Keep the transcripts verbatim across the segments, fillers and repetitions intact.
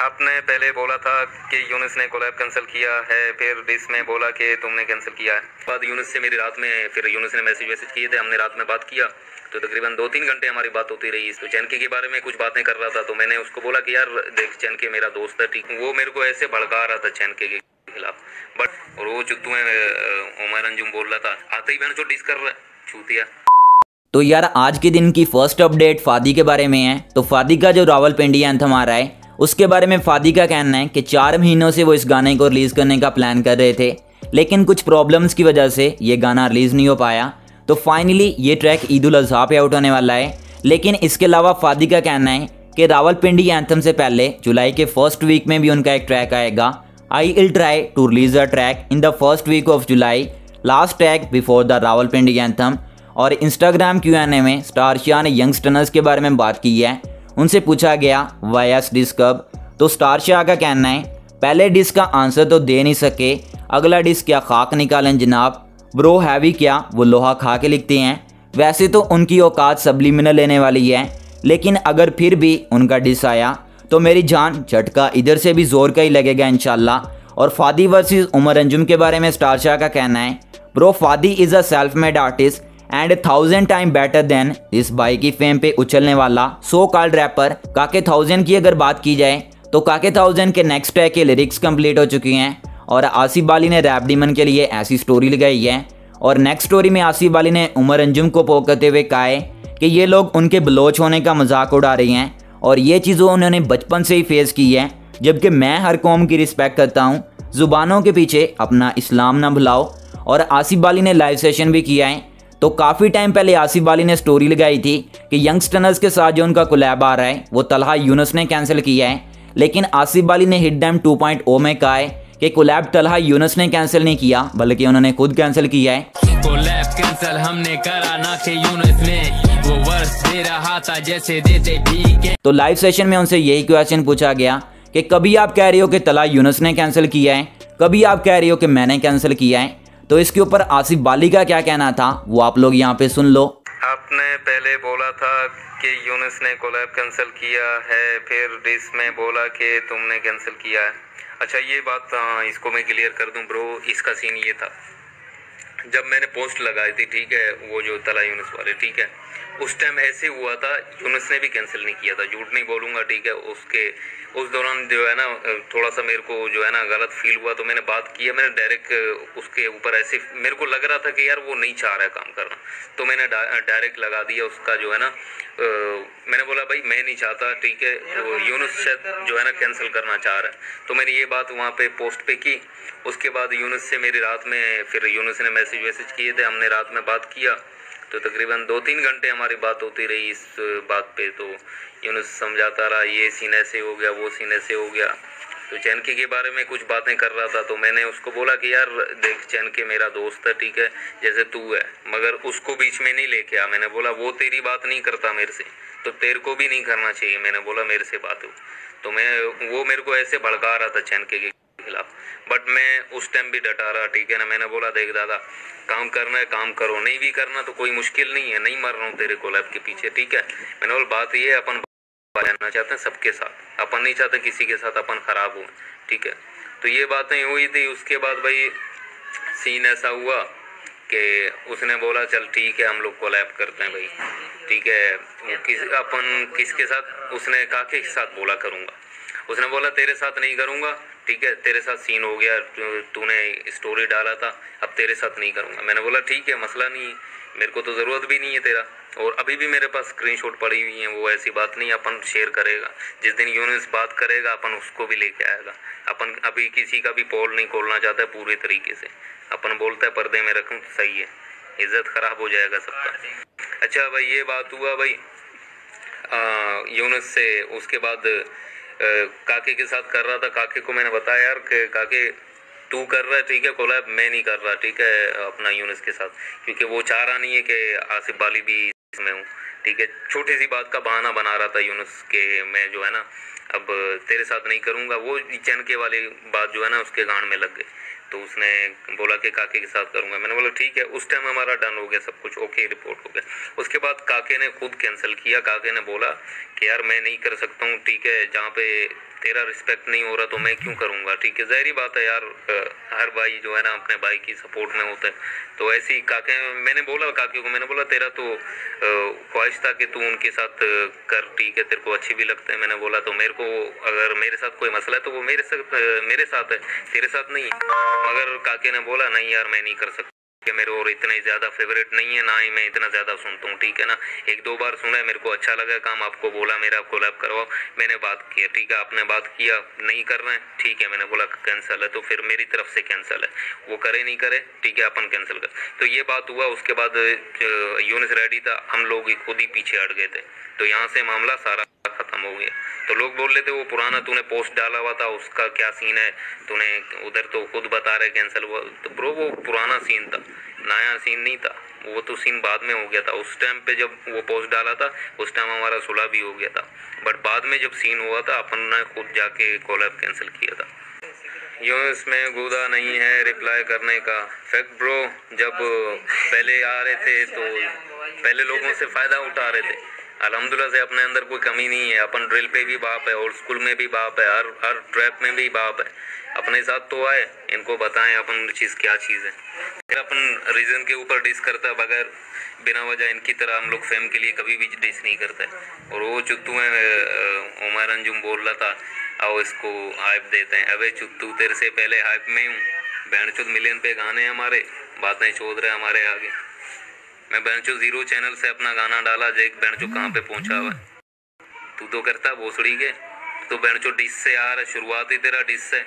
आपने पहले बोला था कि यूनुस ने कोलैब कैंसिल किया है, फिर इसमें बोला कि तुमने कैंसिल किया है। बाद यूनुस से मेरी रात में फिर यूनुस ने मैसेज वैसेज किए थे, हमने रात में बात किया तो तकरीबन दो तीन घंटे हमारी बात होती रही। तो चैनके के बारे में कुछ बातें कर रहा था तो मैंने उसको बोला कि यार देख चैनके मेरा दोस्त है, ठीक। वो मेरे को ऐसे भड़का रहा था चैनके के खिलाफ, बट और वो चुत्तू में उमर अंजुम बोल रहा था, आते ही मैंने जो डिस कर रहा है छूतिया। तो यार आज के दिन की फर्स्ट अपडेट फादी के बारे में है। तो फादी का जो रावलपिंडी एंथम आ रहा है उसके बारे में फादी का कहना है कि चार महीनों से वो इस गाने को रिलीज़ करने का प्लान कर रहे थे, लेकिन कुछ प्रॉब्लम्स की वजह से ये गाना रिलीज़ नहीं हो पाया। तो फाइनली ये ट्रैक ईद उल अज़हा पे आउट होने वाला है। लेकिन इसके अलावा फादी का कहना है कि रावलपिंडी एंथम से पहले जुलाई के फर्स्ट वीक में भी उनका एक ट्रैक आएगा। I will try to release a track in the first week of July, last track before the Rawalpindi anthem. और इंस्टाग्राम क्यू एन ए में स्टार शाह ने यंगस्टर्स के बारे में बात की है। उनसे पूछा गया वाई एस डिस्क कब, तो स्टार शाह का कहना है पहले डिस्क का आंसर तो दे नहीं सके, अगला डिस्क क्या खाक निकालें जनाब, ब्रो हैवी क्या वो लोहा खा के लिखते हैं। वैसे तो उनकी औकात सब्लिमिनल लेने वाली है, लेकिन अगर फिर भी उनका डिस आया तो मेरी जान झटका इधर से भी जोर का ही लगेगा इंशाल्लाह। और फादी वर्सेस उमर अंजुम के बारे में स्टार शाह का कहना है bro Fadi is a self made artist and thousand time better than इस बाई की फेम पे उछलने वाला so called rapper Kaake thousand की अगर बात की जाए तो काके थाउजेंड के नेक्स्ट ट्रैक के लिरिक्स कंप्लीट हो चुकी हैं। और आसिफ बाली ने रैप डीमन के लिए ऐसी स्टोरी लगाई है। और नेक्स्ट स्टोरी में आसिफ बाली ने उमर अंजुम को पोक करते हुए कहा है कि ये लोग उनके बलोच होने का मजाक उड़ा रही हैं और ये चीज़ों उन्होंने बचपन से ही फेस की है, जबकि मैं हर कौम की रिस्पेक्ट करता हूँ, ज़ुबानों के पीछे अपना इस्लाम ना भुलाओ। और आसिफ बाली ने लाइव सेशन भी किया है। तो काफ़ी टाइम पहले आसिफ बाली ने स्टोरी लगाई थी कि यंगस्टर्स के साथ जो उनका कोलैब आ रहा है वो तलहा यूनुस ने कैंसिल किया है। लेकिन आसिफ बाली ने hit dam two point O में कहा है कि कोलैब तलहा यूनुस ने कैंसिल नहीं किया बल्कि उन्होंने खुद कैंसिल किया है। कोलैब कैंसिल हमने करा ना कि यूनुस ने वो वर्स दे रहा था जैसे देते ठीक है। तो लाइव सेशन में उनसे यही क्वेश्चन पूछा गया कि कभी आप कह रहे हो कि तलहा यूनुस ने कैंसिल किया है, कभी आप कह रहे हो कि मैंने कैंसिल किया है। तो इसके ऊपर आसिफ बाली का क्या कहना था वो आप लोग यहाँ पे सुन लो। आपने पहले बोला था कि यूनुस ने कोलैब कैंसिल किया है, फिर इसमें बोला कि तुमने कैंसिल किया है। अच्छा ये बात हाँ, इसको मैं क्लियर कर दूं ब्रो, इसका सीन ये था जब मैंने पोस्ट लगाई थी, ठीक है, वो जो तला यूनुस वाले, ठीक है, उस टाइम ऐसे हुआ था यूनुस ने भी कैंसिल नहीं किया था, झूठ नहीं बोलूँगा, ठीक है। उसके उस दौरान जो है ना थोड़ा सा मेरे को जो है ना गलत फील हुआ तो मैंने बात की है, मैंने डायरेक्ट उसके ऊपर ऐसे मेरे को लग रहा था कि यार वो नहीं चाह रहा है काम करना, तो मैंने डायरेक्ट लगा दिया उसका जो है ना आ, मैंने बोला भाई मैं नहीं चाहता, ठीक है, तो यूनुस शायद जो है ना कैंसिल करना चाह रहा है। तो मैंने ये बात वहाँ पे पोस्ट पे की। उसके बाद यूनुस से मेरी रात में फिर यूनुस ने मैसेज वैसेज किए थे, हमने रात में बात किया तो तकरीबन दो तीन घंटे हमारी बात होती रही इस बात पे। तो यूनुस समझाता रहा, ये सीन ऐसे हो गया, वो सीन ऐसे हो गया। तो चैनके के बारे में कुछ बातें कर रहा था तो मैंने उसको बोला कि यार देख चैनके मेरा दोस्त है, ठीक है, जैसे तू है, मगर उसको बीच में नहीं लेके आ। मैंने बोला वो तेरी बात नहीं करता मेरे से, तो तेरे को भी नहीं करना चाहिए। मैंने बोला मेरे से बात हो तो मैं वो मेरे को ऐसे भड़का रहा था चैनके के खिलाफ, बट मैं उस टाइम भी डटा रहा, ठीक है ना। मैंने बोला देख दादा काम करना है काम करो, नहीं भी करना तो कोई मुश्किल नहीं है, नहीं मर रहा हूँ तेरे कोलैब के पीछे, ठीक है। मैंने बोला बात ये है अपन रहना चाहते हैं सबके साथ, अपन नहीं चाहते किसी के साथ अपन खराब हो, ठीक है। तो ये बातें हुई थी। उसके बाद भाई सीन ऐसा हुआ कि उसने बोला चल ठीक है हम लोग कोलैब करते हैं भाई, ठीक है। किस अपन किसके साथ, उसने काके के साथ बोला करूँगा, उसने बोला तेरे साथ नहीं करूँगा, ठीक है, तेरे साथ सीन हो गया, तूने स्टोरी डाला था, अब तेरे साथ नहीं करूँगा। मैंने बोला ठीक है मसला नहीं है, मेरे को तो ज़रूरत भी नहीं है तेरा, और अभी भी मेरे पास स्क्रीनशॉट पड़ी हुई हैं, वो ऐसी बात नहीं, अपन शेयर करेगा। जिस दिन यूनुस बात करेगा अपन उसको भी लेके आएगा। अपन अभी किसी का भी पोल नहीं खोलना चाहता है पूरे तरीके से, अपन बोलता है पर्दे में रखूँ तो सही है, इज्जत ख़राब हो जाएगा सबका। अच्छा भाई ये बात हुआ भाई यूनुस से। उसके बाद आ, काके के साथ कर रहा था, काके को मैंने बताया यार कि काके तू कर रहा है, ठीक है, कोलैब मैं नहीं कर रहा, ठीक है, अपना यूनुस के साथ, क्योंकि वो चाह रहा नहीं है कि आसिफ बाली भी इसमें हूँ, ठीक है। छोटी सी बात का बहाना बना रहा था यूनुस के मैं जो है ना अब तेरे साथ नहीं करूँगा। वो चैनके वाली बात जो है ना उसके गान में लग गई। तो उसने बोला कि काके के साथ करूँगा। मैंने बोला ठीक है। उस टाइम हमारा डन हो गया, सब कुछ ओके, रिपोर्ट हो गया। उसके बाद काके ने खुद कैंसिल किया। काके ने बोला कि यार मैं नहीं कर सकता हूँ, ठीक है, जहाँ पे तेरा रिस्पेक्ट नहीं हो रहा तो मैं क्यों करूँगा, ठीक है। ज़ाहिरी बात है यार, हर भाई जो है ना अपने भाई की सपोर्ट में होता है। तो ऐसे ही काके, मैंने बोला काके को, मैंने बोला तेरा तो ख्वाहिश था कि तू उनके साथ कर, ठीक है, तेरे को अच्छी भी लगता है। मैंने बोला तो मेरे को अगर मेरे साथ कोई मसला है तो वो मेरे साथ मेरे साथ है, तेरे साथ नहीं है। मगर काके ने बोला नहीं यार मैं नहीं कर सकता कि मेरे और इतने ज़्यादा फेवरेट नहीं है, ना ही मैं इतना ज़्यादा सुनता हूँ, ठीक है ना। एक दो बार सुना है, मेरे को अच्छा लगा काम, आपको बोला मेरा कोलैब करवाओ, मैंने बात किया, ठीक है, आपने बात किया, नहीं कर रहे हैं, ठीक है, मैंने बोला कैंसिल है तो फिर मेरी तरफ से कैंसिल है, वो करे नहीं करे, ठीक है, अपन कैंसिल कर। तो ये बात हुआ। उसके बाद यूनिस रेडी था, हम लोग खुद ही पीछे हट गए थे, तो यहाँ से मामला सारा खत्म हो गया। तो लोग बोल रहे थे वो पुराना तूने पोस्ट डाला हुआ था उसका क्या सीन है, तूने उधर तो खुद बता रहे कैंसिल हुआ। तो ब्रो वो पुराना सीन था, नया सीन नहीं था, वो तो सीन बाद में हो गया था। उस टाइम पे जब वो पोस्ट डाला था उस टाइम हमारा सुलह भी हो गया था, बट बाद में जब सीन हुआ था अपन ने खुद जाके कोलैब कैंसिल किया था। यूँ इसमें गुदा नहीं है रिप्लाई करने का। फैक्ट ब्रो, जब पहले आ रहे थे तो पहले लोगों से फ़ायदा उठा रहे थे। अल्हम्दुलिल्लाह से अपने अंदर कोई कमी नहीं है, अपन ड्रिल पे भी बाप है, ओल्ड स्कूल में भी बाप है, हर हर ट्रैप में भी बाप है। अपने साथ तो आए, इनको बताएं अपन चीज़ क्या चीज़ है। फिर अपन रीज़न के ऊपर डिस करता है बगैर बिना वजह, इनकी तरह हम लोग फेम के लिए कभी भी डिस नहीं करते। और वो चुत्तू है, उमर अंजुम बोल रहा था आओ इसको हाइप देते हैं। अबे चुत्तू तेरे से पहले हाइप में हूँ, बैंड चुत मिलियन पे गाने हमारे, बातें चोद रहे हमारे आगे। मैं बेंचो जीरो चैनल से अपना गाना डाला, देख बेंचो कहाँ पे पहुँचा हुआ है। तू तो करता भोसड़ी के, तो बेंचो डिस से आ रहा, शुरुआत ही तेरा डिस से।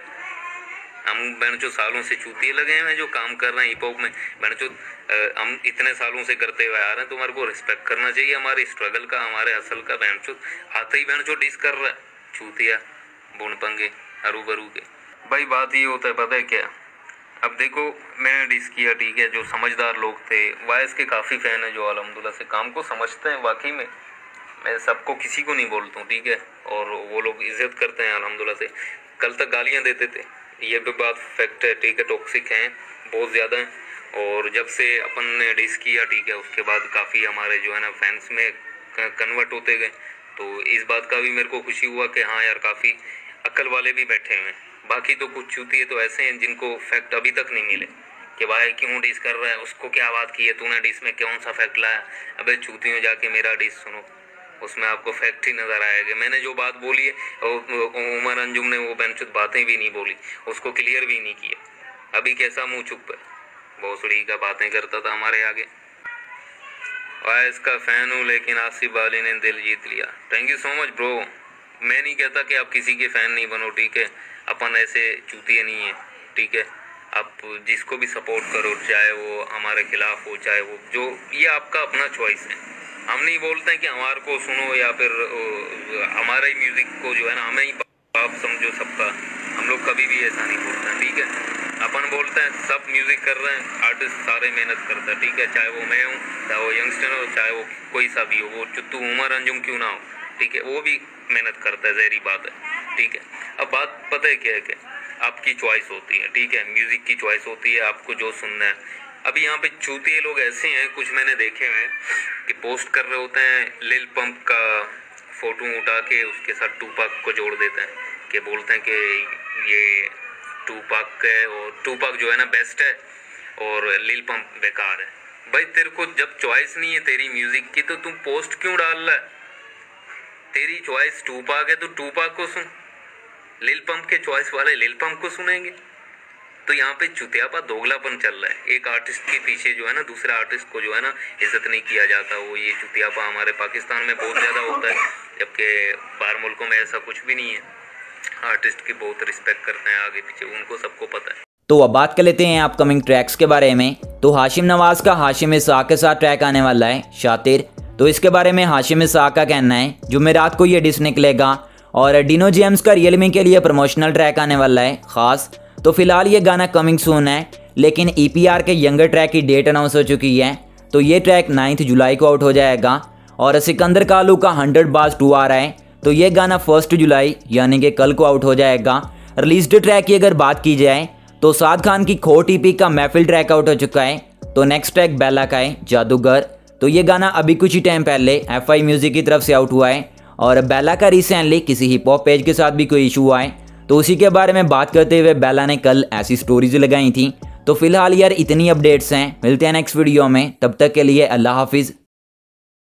हम बेंचो सालों से चूतिए लगे हैं जो काम कर रहे हैं हिप हॉप में। बेंचो हम इतने सालों से करते हुए आ रहे हैं, तुम्हारे को रिस्पेक्ट करना चाहिए हमारी स्ट्रगल का, हमारे हसल का। बेंचो आते ही बेंचो डिस कर रहा है, चूतिया बुन पंगे हरू बरू के। भाई बात ये होता है, पता है क्या, अब देखो मैंने डिस किया, ठीक है, जो समझदार लोग थे, वाइस के काफ़ी फ़ैन है जो अल्हम्दुलिल्लाह से काम को समझते हैं। वाकई में मैं सबको किसी को नहीं बोलता हूँ, ठीक है, और वो लोग इज्जत करते हैं अल्हम्दुलिल्लाह से। कल तक गालियाँ देते थे, ये भी बात फैक्ट है, ठीक है, टॉक्सिक हैं बहुत ज़्यादा हैं। और जब से अपन ने डिस किया, ठीक है, उसके बाद काफ़ी हमारे जो है ना फैंस में कन्वर्ट होते गए। तो इस बात का भी मेरे को खुशी हुआ कि हाँ यार काफ़ी अक्ल वाले भी बैठे हुए हैं। बाकी तो कुछ चूतिए तो ऐसे हैं जिनको फैक्ट अभी तक नहीं मिले कि भाई क्यों डिस कर रहा है, उसको क्या बात की है तूने, डिस में कौन सा फैक्ट लाया। अबे चूतियों जाके मेरा डिस सुनो, उसमें आपको फैक्ट ही नज़र आएगा। मैंने जो बात बोली है, उमर अंजुम ने वो बेंचुत बातें भी नहीं बोली, उसको क्लियर भी नहीं किया। अभी कैसा मुँह चुप है, भोसड़ी का बातें करता था हमारे आगे। वाह इसका फ़ैन हूँ लेकिन आसिफ अली ने दिल जीत लिया। Thank you so much bro. मैं नहीं कहता कि आप किसी के फ़ैन नहीं बनो, ठीक है, अपन ऐसे चूतिए नहीं है, ठीक है। आप जिसको भी सपोर्ट करो, चाहे वो हमारे खिलाफ हो, चाहे वो जो, ये आपका अपना चॉइस है। हम नहीं बोलते हैं कि हमारे को सुनो या फिर हमारे ही म्यूज़िक को जो है ना हमें ही आप समझो सबका। हम लोग कभी भी ऐसा नहीं बोलते हैं, ठीक है। अपन बोलते हैं सब म्यूज़िक कर रहे हैं, आर्टिस्ट सारे मेहनत करते हैं, ठीक है, चाहे वो मैं हूँ, चाहे वो यंगस्टर हो, चाहे वो कोई सा भी हो, वो चुत्तू उमर अंजुम क्यों ना हो, ठीक है, वो भी मेहनत करता है, ज़हरी बात है, ठीक है। अब बात पता है क्या है कि आपकी चॉइस होती है, ठीक है, म्यूज़िक की चॉइस होती है, आपको जो सुनना है। अभी यहाँ पे चूतिए लोग ऐसे हैं, कुछ मैंने देखे हैं कि पोस्ट कर रहे होते हैं, लिल पंप का फ़ोटो उठा के उसके साथ टूपाक को जोड़ देते हैं, कि बोलते हैं कि ये टूपाक है और टूपाक जो है ना बेस्ट है और लिल पंप बेकार है। भाई तेरे को जब चॉइस नहीं है तेरी म्यूज़िक की तो तू पोस्ट क्यों डाल रहा है? तेरी चॉइस टूपाक है तो टूपाक को सुन, लिल पंप के चॉइस वाले लिल पंप को सुनेंगे। तो यहाँ पे चुतियापा दोगलापन चल रहा है। एक आर्टिस्ट के पीछे जो है ना दूसरा आर्टिस्ट को जो है ना इज्जत नहीं किया जाता, वो ये चुतियापा हमारे पाकिस्तान में बहुत ज़्यादा होता है, जबकि बाहर मुल्कों में ऐसा कुछ भी नहीं है। आर्टिस्ट की बहुत रिस्पेक्ट करते हैं आगे पीछे, उनको सबको पता है। तो अब बात कर लेते हैं अपकमिंग ट्रैक्स के बारे में। तो हाशिम नवाज का हाशिम इसाक के साथ ट्रैक आने वाला है शातिर। तो इसके बारे में हाशिम इसाक का कहना है जुमेरात को ये डिस निकलेगा और डिनो जेम्स का रियलमी के लिए प्रमोशनल ट्रैक आने वाला है ख़ास। तो फिलहाल ये गाना कमिंग सून है, लेकिन ई पी आर के यंगर ट्रैक की डेट अनाउंस हो चुकी है। तो ये ट्रैक नाइन्थ जुलाई को आउट हो जाएगा। और सिकंदर कालू का हंड्रेड बाज टू आ रहा है, तो ये गाना फर्स्ट जुलाई यानी कि कल को आउट हो जाएगा। रिलीज ट्रैक की अगर बात की जाए तो साद खान की खो टीपी का महफिल ट्रैक आउट हो चुका है। तो नेक्स्ट ट्रैक बेला का है जादूगर। तो ये गाना अभी कुछ ही टाइम पहले एफ आई म्यूजिक की तरफ से आउट हुआ है और बेला का रिसेंटली किसी हिप हॉप पेज के साथ भी कोई इशू हुआ है। तो उसी के बारे में बात करते हुए बेला ने कल ऐसी स्टोरीज लगाई थी। तो फिलहाल यार इतनी अपडेट्स हैं, मिलते हैं नेक्स्ट वीडियो में, तब तक के लिए अल्लाह हाफिज़।